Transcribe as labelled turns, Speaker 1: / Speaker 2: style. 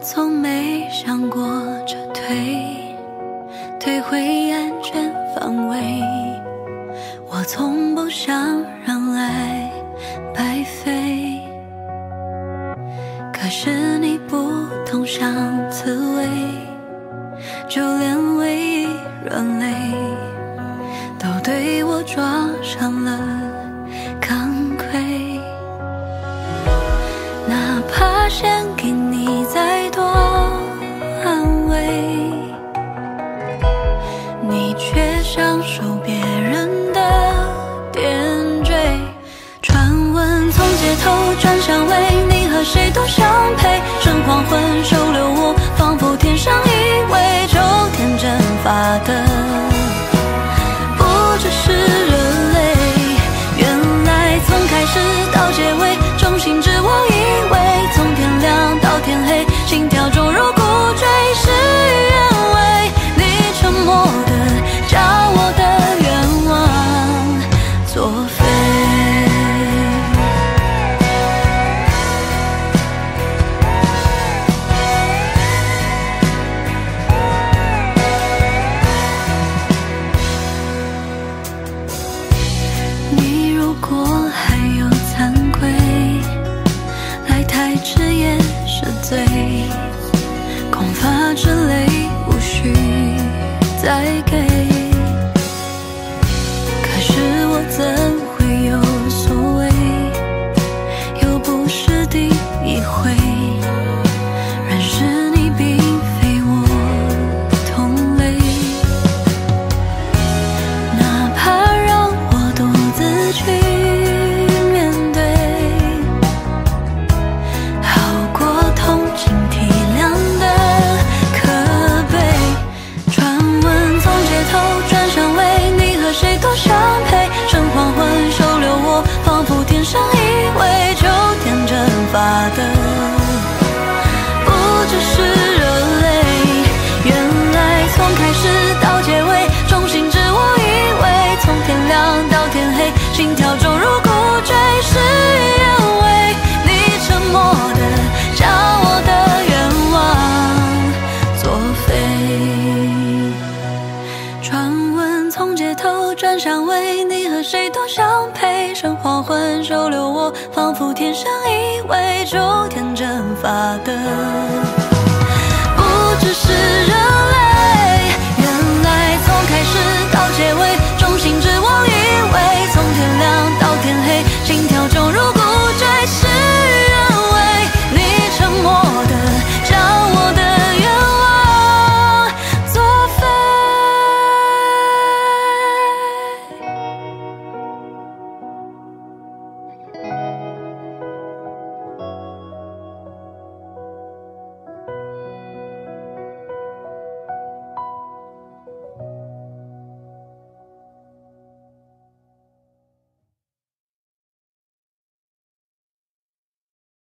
Speaker 1: 从没想过撤退回安全范围，我从不想让爱白费。可是你不懂像刺猬，就连唯一软肋都对我装上了钢盔。哪怕献给你再多安慰，你却享受别人的点缀。传闻从街头转向为你和谁都相配，趁黄昏收留我，仿佛天上一位就天真发的不只是人类。原来从开始到结尾，中心只我一位，从天亮到天黑，心跳中如鼓坠，事与愿违。你沉默的叫我的愿望作废。你如果还有惭愧，来太迟也是罪，空乏之泪无需再给。可是我怎会有所谓，又不是第一回认识你并非我同类。哪怕让我独自去面对，好过同情体谅的可悲。传闻从街头转向为你和谁都相配，趁黄昏收留我，仿佛天上一位就天真发的不只是人类。原来从开始到结尾，中心只我一位，从天亮到天黑，心跳中如鼓坠，事与愿违。你沉默的叫我的愿望作废。传闻从街头转向为你和谁都相配，趁黄昏收留我，仿佛天上一位就天真发的不只是人